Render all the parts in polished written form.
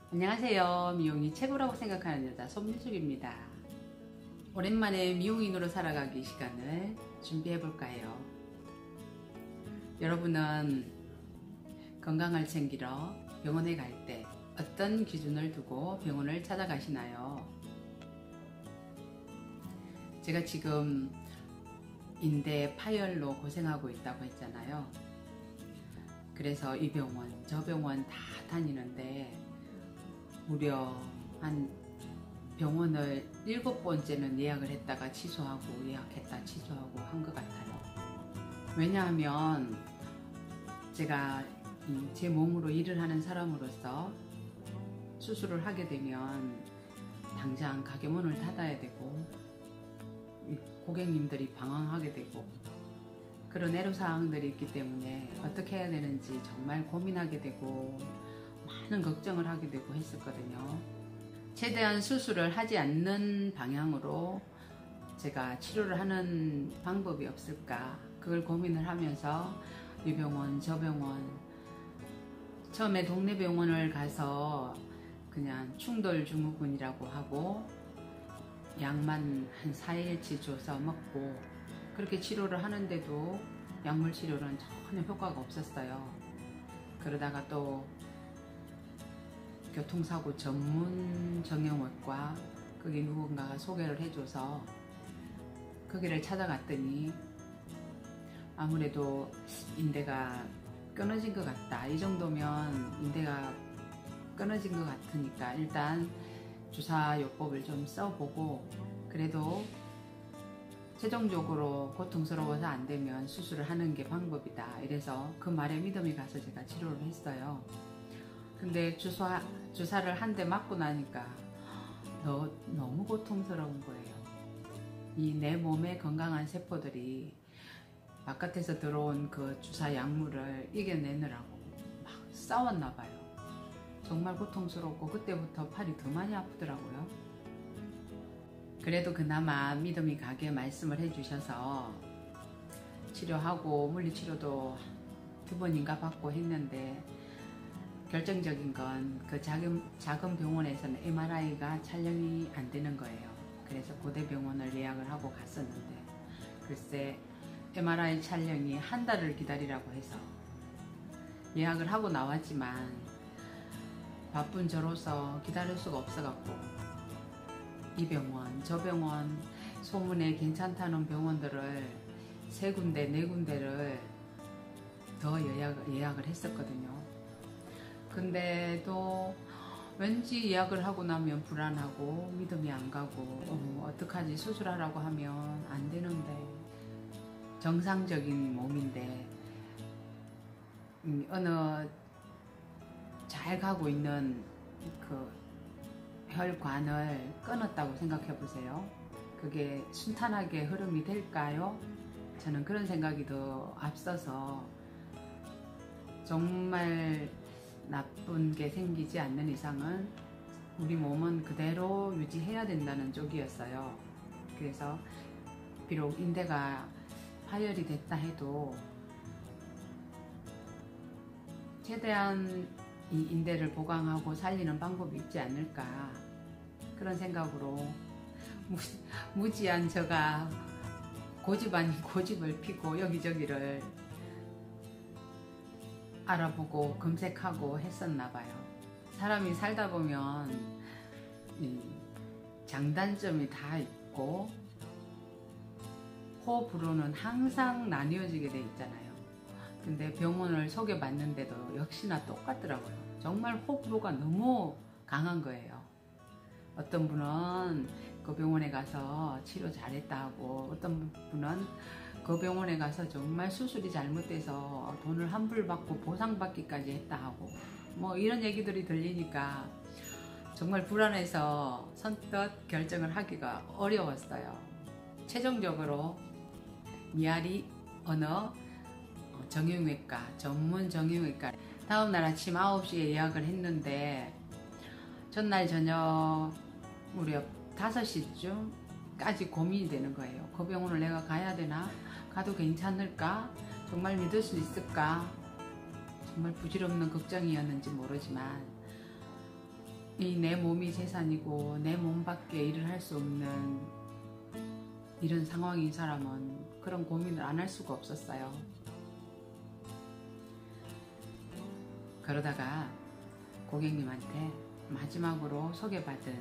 안녕하세요. 미용이 최고라고 생각하는 여자 손미숙입니다. 오랜만에 미용인으로 살아가기 시간을 준비해 볼까 해요. 여러분은 건강을 챙기러 병원에 갈 때 어떤 기준을 두고 병원을 찾아가시나요? 제가 지금 인대 파열로 고생하고 있다고 했잖아요. 그래서 이 병원 저 병원 다 다니는데 무려 한 병원을 7번째는 예약을 했다가 취소하고 예약했다 취소하고 한 것 같아요. 왜냐하면 제가 제 몸으로 일을 하는 사람으로서 수술을 하게 되면 당장 가게 문을 닫아야 되고 고객님들이 방황하게 되고 그런 애로사항들이 있기 때문에 어떻게 해야 되는지 정말 고민하게 되고 많은 걱정을 하게 되고 했었거든요. 최대한 수술을 하지 않는 방향으로 제가 치료를 하는 방법이 없을까 그걸 고민을 하면서 이 병원 저 병원 처음에 동네 병원을 가서 그냥 충돌 증후군이라고 하고 약만 한 4일치 줘서 먹고 그렇게 치료를 하는데도 약물 치료는 전혀 효과가 없었어요. 그러다가 또 교통사고 전문 정형외과 거기 누군가가 소개를 해줘서 거기를 찾아갔더니 아무래도 인대가 끊어진 것 같다. 이 정도면 인대가 끊어진 것 같으니까 일단 주사요법을 좀 써보고 그래도 최종적으로 고통스러워서 안 되면 수술을 하는 게 방법이다. 이래서 그 말에 믿음이 가서 제가 치료를 했어요. 근데 주사를 한 대 맞고 나니까 너무 고통스러운 거예요. 이 내 몸의 건강한 세포들이 바깥에서 들어온 그 주사 약물을 이겨내느라고 막 싸웠나 봐요. 정말 고통스럽고 그때부터 팔이 더 많이 아프더라고요. 그래도 그나마 믿음이 가게 말씀을 해주셔서 치료하고 물리치료도 2번인가 받고 했는데 결정적인 건 그 작은 병원에서는 MRI가 촬영이 안 되는 거예요. 그래서 고대병원을 예약을 하고 갔었는데 글쎄 MRI 촬영이 한 달을 기다리라고 해서 예약을 하고 나왔지만 바쁜 저로서 기다릴 수가 없어갖고 이 병원 저 병원 소문에 괜찮다는 병원들을 3군데 4군데를 더 예약을 했었거든요. 근데 또 왠지 예약을 하고 나면 불안하고 믿음이 안 가고 어떡하지 수술하라고 하면 안 되는데 정상적인 몸인데 어느 잘 가고 있는 그 혈관을 끊었다고 생각해 보세요. 그게 순탄하게 흐름이 될까요? 저는 그런 생각이 더 앞서서 정말 나쁜 게 생기지 않는 이상은 우리 몸은 그대로 유지해야 된다는 쪽이었어요. 그래서 비록 인대가 파열이 됐다 해도 최대한 이 인대를 보강하고 살리는 방법이 있지 않을까 그런 생각으로 무지한 제가 고집 아닌 고집을 피고 여기저기를 알아보고 검색하고 했었나 봐요. 사람이 살다 보면 장단점이 다 있고 호불호는 항상 나뉘어지게 돼 있잖아요. 근데 병원을 소개받는데도 역시나 똑같더라고요. 정말 호불호가 너무 강한 거예요. 어떤 분은 그 병원에 가서 치료 잘했다 하고 어떤 분은 그 병원에 가서 정말 수술이 잘못돼서 돈을 환불받고 보상받기까지 했다 하고 뭐 이런 얘기들이 들리니까 정말 불안해서 선뜻 결정을 하기가 어려웠어요. 최종적으로 미아리 어느 정형외과 전문 정형외과 다음날 아침 9시에 예약을 했는데 전날 저녁 무렵 5시쯤까지 고민이 되는 거예요. 그 병원을 내가 가야 되나? 가도 괜찮을까? 정말 믿을 수 있을까? 정말 부질없는 걱정이었는지 모르지만 이 내 몸이 재산이고 내 몸밖에 일을 할 수 없는 이런 상황인 사람은 그런 고민을 안 할 수가 없었어요. 그러다가 고객님한테 마지막으로 소개받은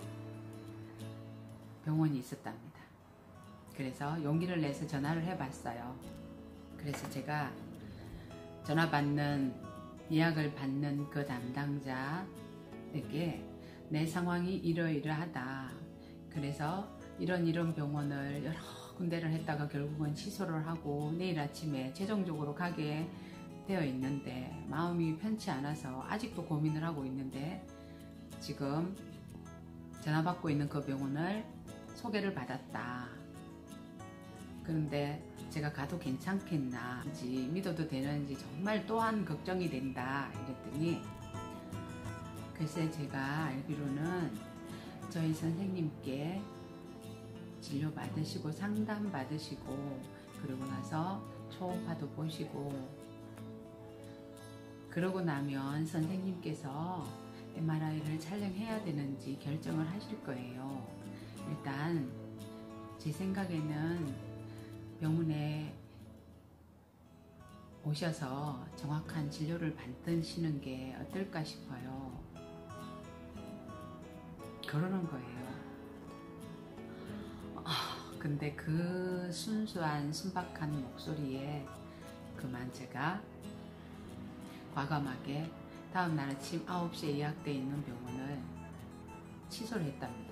병원이 있었답니다. 그래서 용기를 내서 전화를 해봤어요. 그래서 제가 전화 받는, 예약을 받는 그 담당자에게 내 상황이 이러이러하다. 그래서 이런 병원을 여러 군데를 했다가 결국은 취소를 하고 내일 아침에 최종적으로 가게 되어 있는데 마음이 편치 않아서 아직도 고민을 하고 있는데 지금 전화 받고 있는 그 병원을 소개를 받았다. 그런데 제가 가도 괜찮겠나,지 믿어도 되는지 정말 또한 걱정이 된다 이랬더니, 글쎄 제가 알기로는 저희 선생님께 진료 받으시고 상담 받으시고 그러고 나서 초음파도 보시고 그러고 나면 선생님께서 MRI를 촬영해야 되는지 결정을 하실 거예요. 일단 제 생각에는 병원에 오셔서 정확한 진료를 받으시는 게 어떨까 싶어요. 그러는 거예요. 근데 그 순수한 순박한 목소리에 그만 제가 과감하게 다음날 아침 9시에 예약되어 있는 병원을 취소를 했답니다.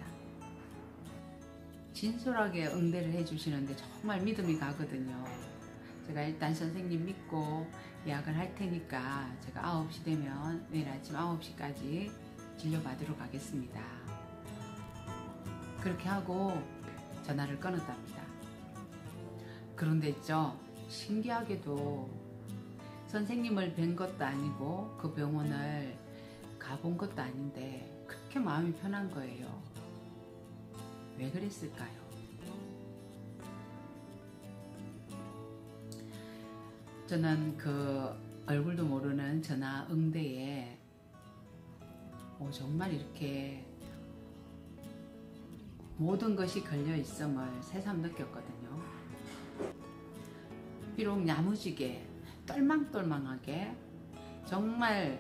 진솔하게 응대를 해주시는데 정말 믿음이 가거든요. 제가 일단 선생님 믿고 예약을 할 테니까 제가 9시 되면 내일 아침 9시까지 진료받으러 가겠습니다. 그렇게 하고 전화를 끊었답니다. 그런데 있죠, 신기하게도 선생님을 뵌 것도 아니고 그 병원을 가본 것도 아닌데 그렇게 마음이 편한 거예요. 왜 그랬을까요? 저는 그 얼굴도 모르는 전화 응대에 정말 이렇게 모든 것이 걸려 있음을 새삼 느꼈거든요. 비록 야무지게 똘망똘망하게 정말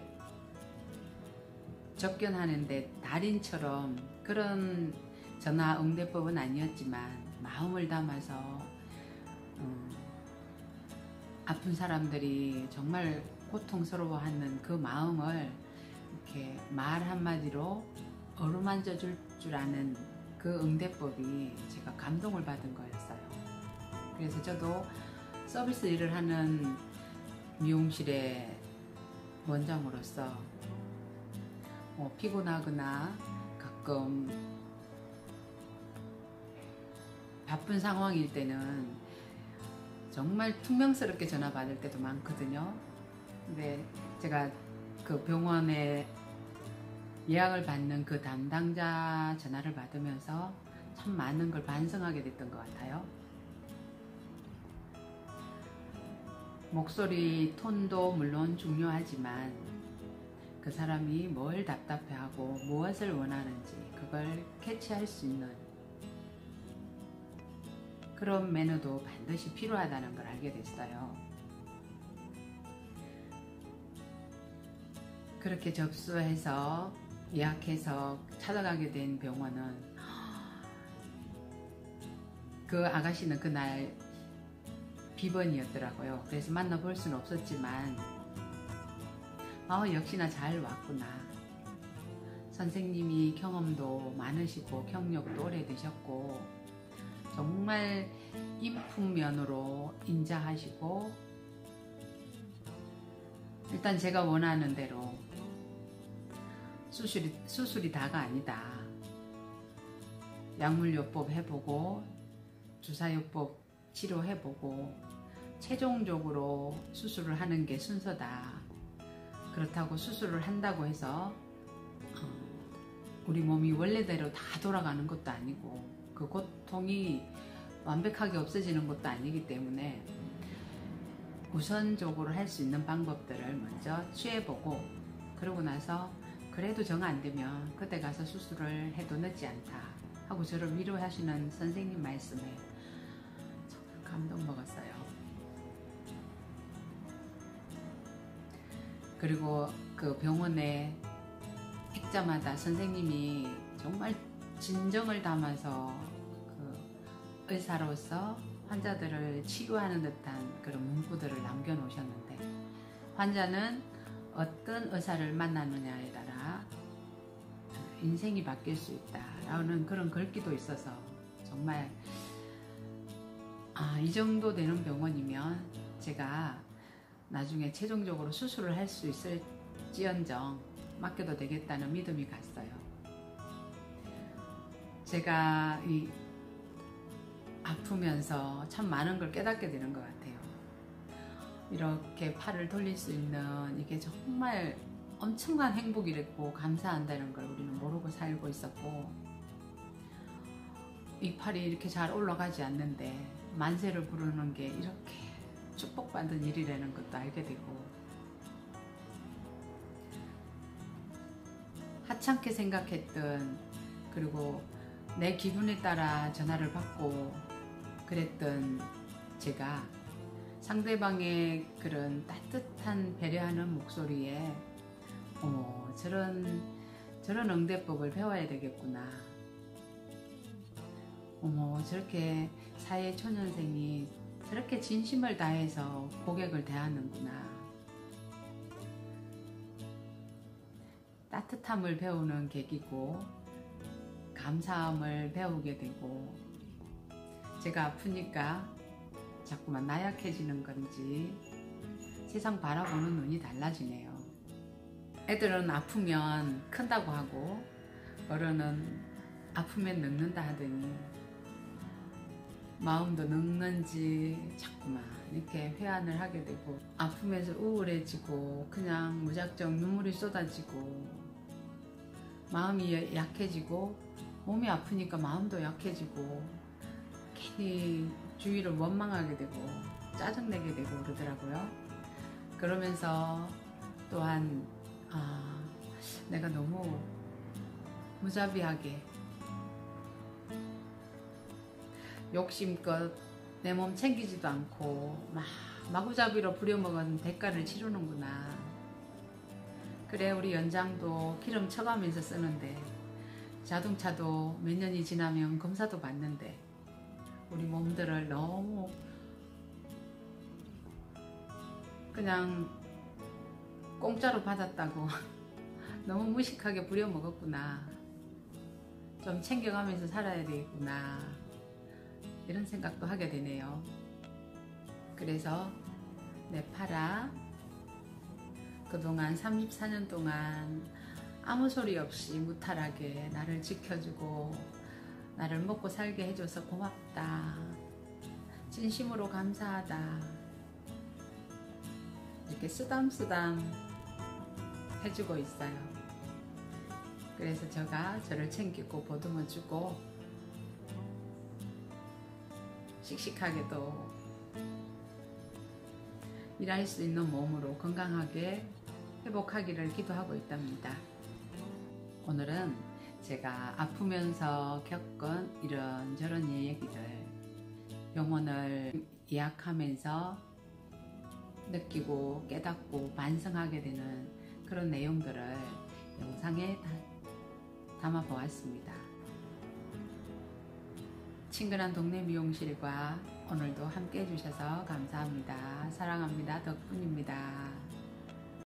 접견하는데 달인처럼 그런 전화 응대법은 아니었지만 마음을 담아서 아픈 사람들이 정말 고통스러워하는 그 마음을 이렇게 말 한마디로 어루만져 줄 줄 아는 그 응대법이 제가 감동을 받은 거였어요. 그래서 저도 서비스 일을 하는 미용실의 원장으로서 피곤하거나 가끔 바쁜 상황일 때는 정말 퉁명스럽게 전화 받을 때도 많거든요. 근데 제가 그 병원에 예약을 받는 그 담당자 전화를 받으면서 참 많은 걸 반성하게 됐던 것 같아요. 목소리 톤도 물론 중요하지만 그 사람이 뭘 답답해하고 무엇을 원하는지 그걸 캐치할 수 있는 그런 매너도 반드시 필요하다는 걸 알게 됐어요. 그렇게 접수해서 예약해서 찾아가게 된 병원은 그 아가씨는 그날 비번이었더라고요. 그래서 만나볼 수는 없었지만 역시나 잘 왔구나. 선생님이 경험도 많으시고 경력도 오래되셨고 정말 인품면으로 인자하시고 일단 제가 원하는 대로 수술이 다가 아니다. 약물요법 해보고 주사요법 치료해보고 최종적으로 수술을 하는 게 순서다. 그렇다고 수술을 한다고 해서 우리 몸이 원래대로 다 돌아가는 것도 아니고 그 고통이 완벽하게 없어지는 것도 아니기 때문에 우선적으로 할 수 있는 방법들을 먼저 취해보고 그러고 나서 그래도 정 안 되면 그때 가서 수술을 해도 늦지 않다 하고 저를 위로하시는 선생님 말씀에 정말 감동 먹었어요. 그리고 그 병원에 입자마다 선생님이 정말 진정을 담아서 그 의사로서 환자들을 치유하는 듯한 그런 문구들을 남겨놓으셨는데, 환자는 어떤 의사를 만나느냐에 따라 인생이 바뀔 수 있다라는 그런 글귀도 있어서 정말 이 정도 되는 병원이면 제가 나중에 최종적으로 수술을 할 수 있을지언정 맡겨도 되겠다는 믿음이 갔어요. 제가 아프면서 참 많은 걸 깨닫게 되는 것 같아요. 이렇게 팔을 돌릴 수 있는 이게 정말 엄청난 행복이랬고 감사한다는 걸 우리는 모르고 살고 있었고, 이 팔이 이렇게 잘 올라가지 않는데 만세를 부르는 게 이렇게 축복받은 일이라는 것도 알게 되고, 하찮게 생각했던, 그리고 내 기분에 따라 전화를 받고 그랬던 제가 상대방의 그런 따뜻한 배려하는 목소리에 어머, 저런 응대법을 배워야 되겠구나. 어머, 저렇게 사회초년생이 저렇게 진심을 다해서 고객을 대하는구나. 따뜻함을 배우는 계기고 감사함을 배우게 되고, 제가 아프니까 자꾸만 나약해지는 건지 세상 바라보는 눈이 달라지네요. 애들은 아프면 큰다고 하고 어른은 아프면 늙는다 하더니 마음도 늙는지 자꾸만 이렇게 회한을 하게 되고, 아프면서 우울해지고 그냥 무작정 눈물이 쏟아지고 마음이 약해지고, 몸이 아프니까 마음도 약해지고 괜히 주위를 원망하게 되고 짜증내게 되고 그러더라고요. 그러면서 또한 내가 너무 무자비하게 욕심껏 내 몸 챙기지도 않고 마구잡이로 부려먹은 대가를 치르는구나. 그래, 우리 연장도 기름 쳐가면서 쓰는데, 자동차도 몇 년이 지나면 검사도 받는데, 우리 몸들을 너무 그냥 공짜로 받았다고 너무 무식하게 부려먹었구나. 좀 챙겨가면서 살아야 되겠구나, 이런 생각도 하게 되네요. 그래서 내 팔아 그동안 34년 동안 아무 소리 없이 무탈하게 나를 지켜주고 나를 먹고 살게 해줘서 고맙다, 진심으로 감사하다, 이렇게 쓰담쓰담 해주고 있어요. 그래서 제가 저를 챙기고 보듬어주고 씩씩하게도 일할 수 있는 몸으로 건강하게 회복하기를 기도하고 있답니다. 오늘은 제가 아프면서 겪은 이런저런 얘기들, 병원을 예약하면서 느끼고 깨닫고 반성하게 되는 그런 내용들을 영상에 담아 보았습니다. 친근한 동네 미용실과 오늘도 함께 해주셔서 감사합니다. 사랑합니다. 덕분입니다.